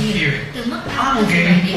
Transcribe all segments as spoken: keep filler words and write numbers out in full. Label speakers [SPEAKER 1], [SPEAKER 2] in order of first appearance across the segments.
[SPEAKER 1] tiền từ mức năm mươi bảy điểm.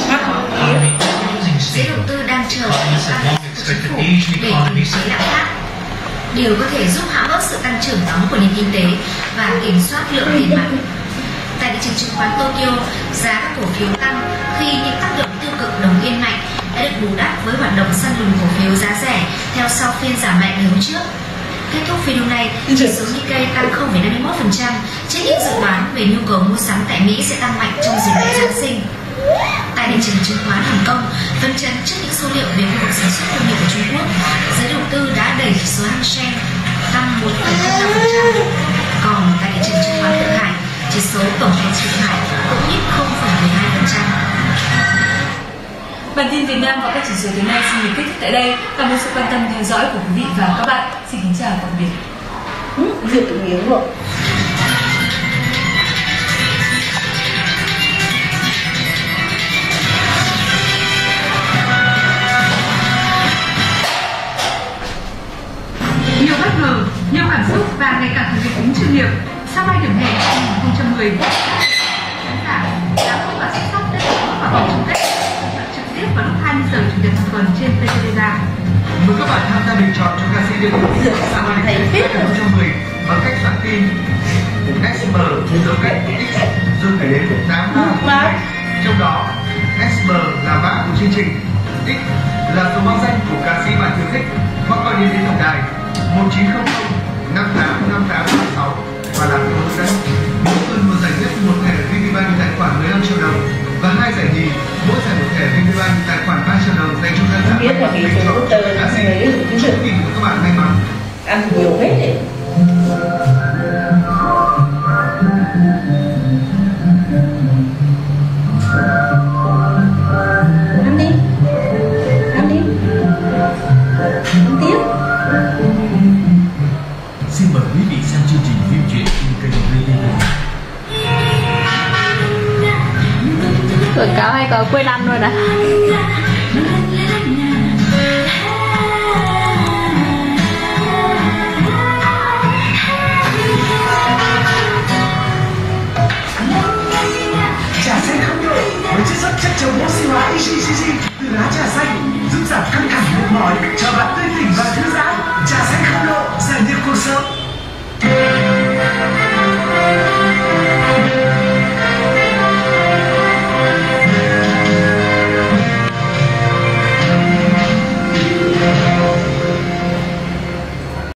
[SPEAKER 1] Giới đầu tư đang chờ các chính phủ để kiềm chế lạm phát. Điều có thể giúp hạ bớt sự tăng trưởng nóng của nền kinh tế và kiểm soát lượng tiền mặt. Tại thị trường chứng khoán Tokyo, giá các cổ phiếu tăng khi những tác động tiêu cực đồng yên mạnh đã được bù đắp với hoạt động săn lùng cổ phiếu giá rẻ theo sau phiên giảm mạnh ngày hôm trước. Kết thúc video này, chỉ số Nikkei tăng không phẩy năm mươi mốt phần trăm trước những dự đoán về nhu cầu mua sắm tại Mỹ sẽ tăng mạnh trong dịp lễ Giáng sinh. Tại thị trường chứng khoán Hồng Kông, phấn chấn trước những số liệu về khu vực sản xuất công nghiệp của Trung Quốc, giới đầu tư đã đẩy chỉ số Hang Seng tăng một phẩy không năm phần trăm. Còn tại thị trường chứng khoán Thượng Hải, chỉ số tổng index Thượng Hải cũng nhích không phẩy mười hai phần trăm.
[SPEAKER 2] Bản tin Việt Nam và các chỉ số tối nay xin được kết thúc tại đây. Cảm ơn sự quan tâm theo dõi của quý vị và các bạn. Xin kính chào tạm biệt.
[SPEAKER 3] Ừ, việc tự miếng rồi.
[SPEAKER 4] Nhiều bất ngờ, nhiều cảm xúc và ngày càng thực hiện tính chuyên nghiệp. Sao bay điểm hẹn hai nghìn không trăm mười, khán giả đã không và xuất sắc đã được bước vào vòng chung kết trực tiếp vào lúc hai mươi giờ chủ nhật hàng tuần trên vê tê vê ba.
[SPEAKER 5] Mời các bạn tham gia bình chọn cho ca sĩ điện tử Sao bay điểm hẹn hai nghìn không trăm mười bằng cách soạn tin ét em rồi cách X rồi phải đến tám ba. Trong đó ét em là mã của chương trình, X là số báo danh của ca sĩ bạn yêu thích, hoặc gọi điện đến tổng đài một chín không không năm tám năm tám năm sáu và làm theo hướng dẫn. Mỗi tuần một giải nhất một thẻ vê pê Bank tài khoản mười lăm triệu đồng và hai giải nhì, mỗi giải một thẻ vê pê Bank tài khoản ba triệu đồng dành cho khán giả
[SPEAKER 3] biết là cái số tơ đã mấy
[SPEAKER 5] chúc tìm của các bạn may mắn.
[SPEAKER 3] Ăn nhiều hết đấy. Ăn đi, ăn đi, ăn tiếp.
[SPEAKER 6] Xin mời quý vị xem chương trình phim truyện trên kênh vê tê vê.
[SPEAKER 7] Quảng cáo hay có quên ăn luôn à?